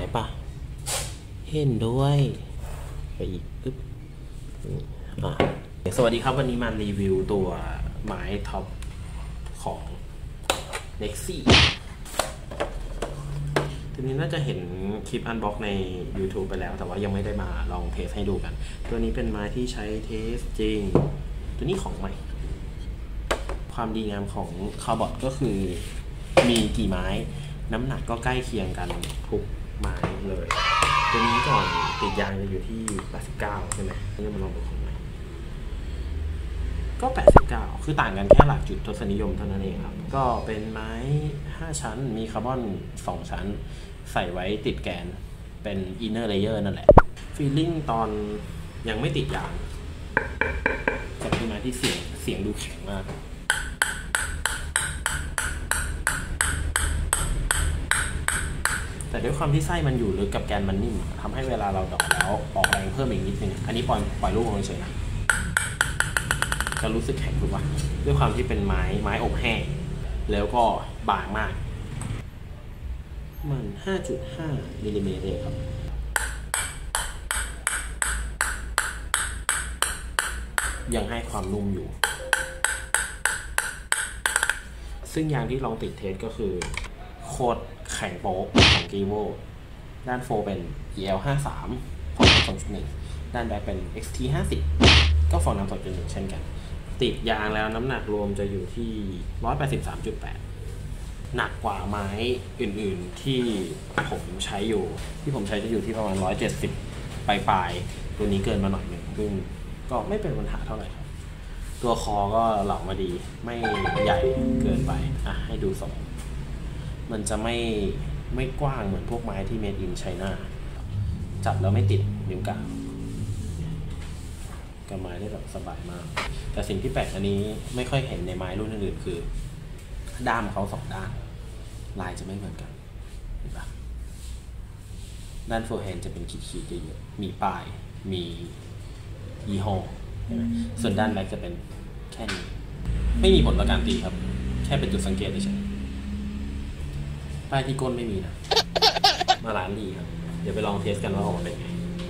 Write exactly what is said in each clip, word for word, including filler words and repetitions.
ปะเห็นด้วยไปอีกปึ๊บอ่ะสวัสดีครับวันนี้มารีวิวตัวไม้ท็อปของ Nexi ทีนี้น่าจะเห็นคลิปอันบ็อกใน YouTube ไปแล้วแต่ว่ายังไม่ได้มาลองเทสให้ดูกันตัวนี้เป็นไม้ที่ใช้เทสจริงตัวนี้ของใหม่ความดีงามของคาร์บอดก็คือมีกี่ไม้น้ำหนักก็ใกล้เคียงกันทุกไม้เลยตัวนี้ก่อนติดยางจะอยู่ที่แปดสิบเก้าใช่ไหมนี่มาลองดูของใหม่ก็แปดสิบเก้าคือต่างกันแค่หลักจุดทศนิยมเท่านั้นเองครับก็เป็นไม้ห้าชั้นมีคาร์บอนสองชั้นใส่ไว้ติดแกนเป็นอินเนอร์เลเยอร์นั่นแหละฟีลลิ่งตอนยังไม่ติดยางจะเป็นไม้ที่เสียงเสียงดูแข็งมากแต่ด้วยความที่ไส้มันอยู่ลึกกับแกนมันนิ่มทำให้เวลาเราดอกแล้วออกแรงเพิ่มอีกนิดนึงอันนี้ปล่อยปล่อยลูกลงเฉยนะจะรู้สึกแข็งถูกป่ะด้วยความที่เป็นไม้ไม้อบแห้งแล้วก็บางมากมัน ห้าจุดห้า มิลลิเมตรเองครับยังให้ความนุ่มอยู่ซึ่งยางที่ลองติดเทสก็คือโคตรแข็งโป๊กของกีโวด้านโฟเป็น อี แอล ห้าสิบสามฟองน้ำ สองจุดหนึ่ง ด้านแบ็คเป็น เอ็กซ์ ที ห้าสิบ ก็ฟองน้ำ สองจุดหนึ่ง เช่นกันติดยางแล้วน้ำหนักรวมจะอยู่ที่ หนึ่งร้อยแปดสิบสามจุดแปด หนักกว่าไม้อื่นๆที่ผมใช้อยู่ที่ผมใช้จะอยู่ที่ประมาณหนึ่งร้อยเจ็ดสิบปลายๆตัวนี้เกินมาหน่อยหนึ่งซึ่งก็ไม่เป็นปัญหาเท่าไหร่ครับตัวคอก็เหลามาดีไม่ใหญ่เกินไปอ่ะให้ดูทรงมันจะไม่ไม่กว้างเหมือนพวกไม้ที่ made in China จับแล้วไม่ติดนิ้วกลางกับไม้ได้แบบสบายมากแต่สิ่งที่แปลกอันนี้ไม่ค่อยเห็นในไม้รุ่นอื่นๆคือด้ามเขาสองด้านลายจะไม่เหมือนกันเห็นปะด้านโฟร์แฮนด์จะเป็นขีดๆเยอะๆมีป้ายมียี่ห้อใช่ไหมส่วนด้านแบ็คจะเป็นแค่นี้ไม่มีผลต่อการตีครับแค่เป็นจุดสังเกตเฉยป้ายที่ก้นไม่มีนะมาร้านดีครับเดี๋ยวไปลองเทสกันว่าออกมาเป็นไง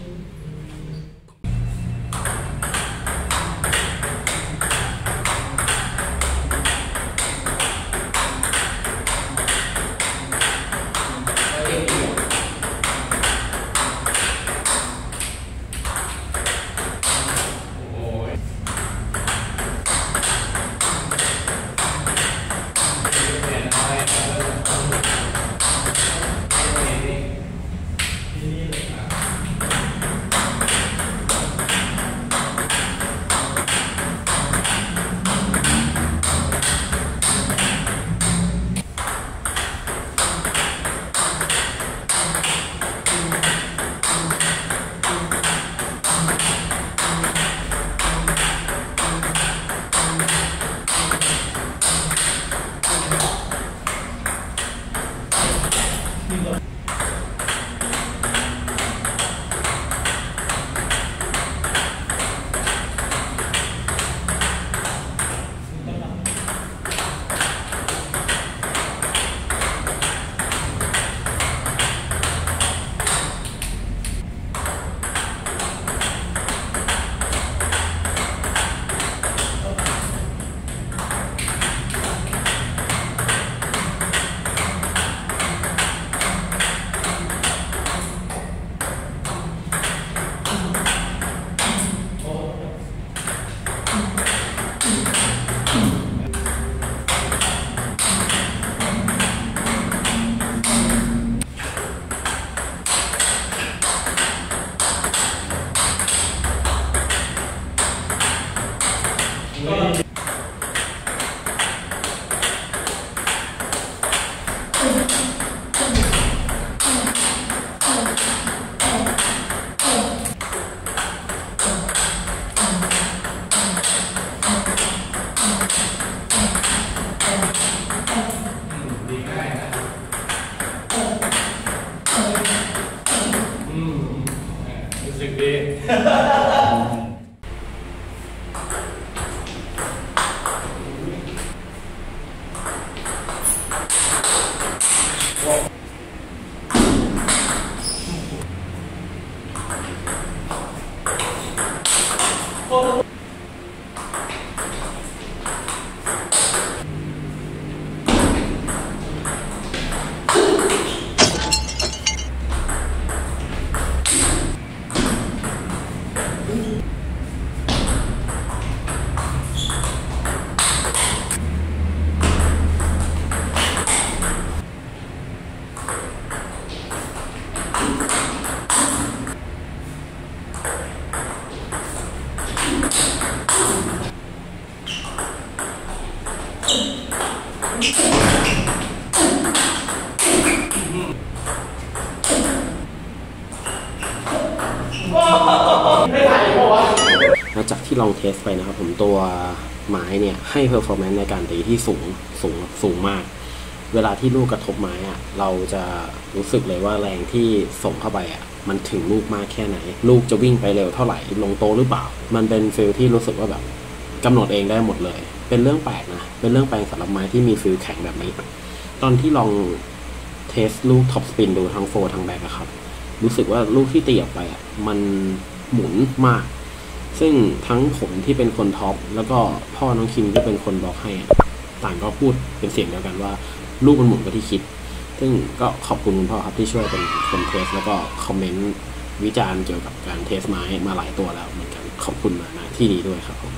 รู้สึกดีเหลังจากที่ลองเทสไปนะครับผมตัวไม้เนี่ยให้เพอร์ฟอร์แมนซ์ในการตีที่สูงสูงสูงมากเวลาที่ลูกกระทบไม้อะเราจะรู้สึกเลยว่าแรงที่ส่งเข้าไปอะมันถึงลูกมากแค่ไหนลูกจะวิ่งไปเร็วเท่าไหร่ลงโตหรือเปล่ามันเป็นฟีลที่รู้สึกว่าแบบกำหนดเองได้หมดเลยเป็นเรื่องแปลกนะเป็นเรื่องแปลกสำหรับไม้ที่มีฟีลแข็งแบบนี้ตอนที่ลองเทสลูกท็อปสปินดูทั้งโฟร์ทั้งแบ็คครับรู้สึกว่าลูกที่ตีออกไปอ่ะมันหมุนมากซึ่งทั้งผมที่เป็นคนท็อปแล้วก็พ่อน้องคิมที่เป็นคนบอกให้ต่างก็พูดเป็นเสียงเดียวกันว่าลูกมันหมุนกว่าที่คิดซึ่งก็ขอบคุณคุณพ่อครับที่ช่วยเป็นคนเทสแล้วก็คอมเมนต์วิจารณ์เกี่ยวกับการเทสไม้มาหลายตัวแล้วเหมือนกันขอบคุณมาณที่นี้ด้วยครับผม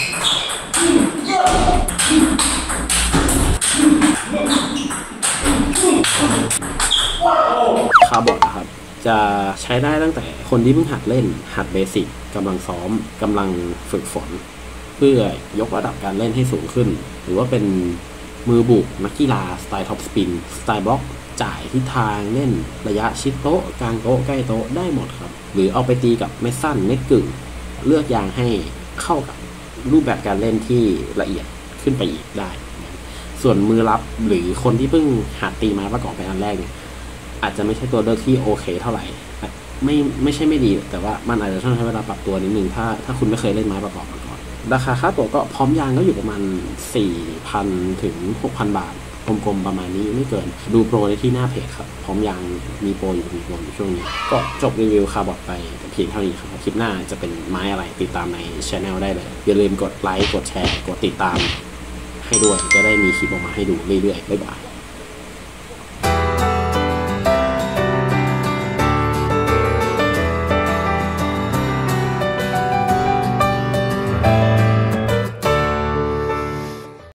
คาร์บอดนะครับจะใช้ได้ตั้งแต่คนที่เพิ่งหัดเล่นหัดเบสิกกำลังซ้อมกำลังฝึกฝนเพื่อยกระดับการเล่นให้สูงขึ้นหรือว่าเป็นมือบุกนักกีฬาสไตล์ท็อปสปินสไตล์บล็อกจ่ายทิศทางเล่นระยะชิดโต๊ะกลางโต๊ะใกล้โต๊ะได้หมดครับหรือเอาไปตีกับเม็ดสั้นเม็ดกึ่งเลือกยางให้เข้ากับรูปแบบการเล่นที่ละเอียดขึ้นไปอีกได้ส่วนมือรับหรือคนที่เพิ่งหัดตีไม้ประกอบเป็นอันแรกเนี่ยอาจจะไม่ใช่ตัวเลือกที่โอเคเท่าไหร่ไม่ไม่ใช่ไม่ดีแต่ว่ามันอาจจะต้องใช้เวลาปรับตัวนิดนึงถ้าถ้าคุณไม่เคยเล่นไม้ประกอบมาก่อนราคาค่าตัวก็พร้อมยางก็อยู่ประมาณ สี่พัน ถึง หกพัน บาทกลมๆประมาณนี้ไม่เกินดูโปรในที่หน้าเพจครับพร้อมยางมีโปรอยู่มีโปรอยู่ช่วงนี้ก็จบรีวิวคาร์บอดไปแต่เพียงเท่านี้ครับคลิปหน้าจะเป็นไม้อะไรติดตามในช anel ได้เลยอย่าลืมกดไลค์กดแชร์กดติดตามให้ด้วยจะได้มีคลิปออกมาให้ดูเรื่อยๆบ๊ายบาย